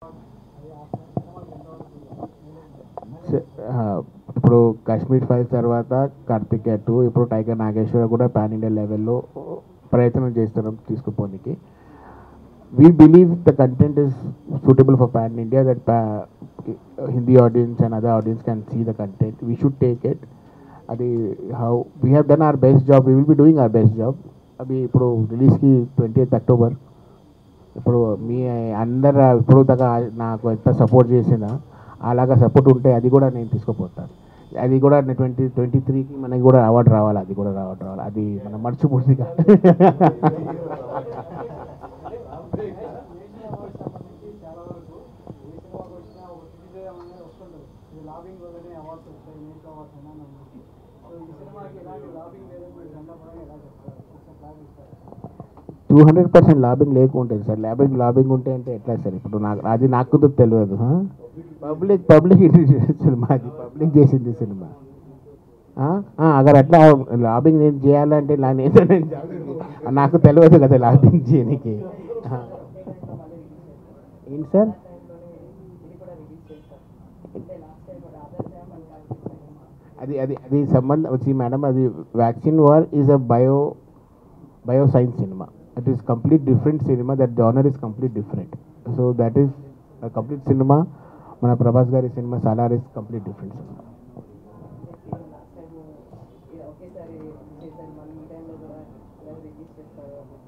ఇప్పుడు కాశ్మీర్ ఫైల్స్ తర్వాత కార్తికేయ 2, ఇప్పుడు టైగర్ నాగేశ్వర కూడా పాన్ ఇండియా లెవెల్లో ప్రయత్నం చేస్తున్నాం తీసుకుపోనికి. We believe the content is suitable for pan India, that Hindi audience and other audience can see the content. We should take it. అది how we have done our best job. We will be doing our best job. అవి ఇప్పుడు రిలీజ్కి 20th October. ఇప్పుడు మీ అందరు ఇప్పుడు దాకా నాకు ఎంత సపోర్ట్ చేసినా అలాగా సపోర్ట్ ఉంటే అది కూడా నేను తీసుకుపోతాను. అది కూడా 2023కి మనకి కూడా అవార్డు రావాలి, అది కూడా అవార్డు రావాలి, అది మనం మర్చిపోతుందిగా. టూ 100% లాబింగ్ లేకుంటుంది సార్. లాబింగ్ ఉంటే అంటే ఎట్లా సార్? ఇప్పుడు నాకు తెలియదు. పబ్లిక్ సినిమా, అది పబ్లిక్ చేసింది సినిమా. అగర్ అట్లా లాబింగ్ నేను చేయాలంటే నాకు తెలియదు కదా లాబింగ్ చేయడానికి. ఏంటి సార్? అది సంబంధం వచ్చి మేడం, అది vaccine war is a bioscience cinema. It is complete different cinema. That genre is complete different. So that is a complete cinema. Mana Prabhas gari cinema Salaar is complete different cinema.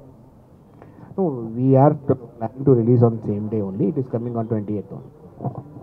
No, we are planning to release on same day only. It is coming on 28th only.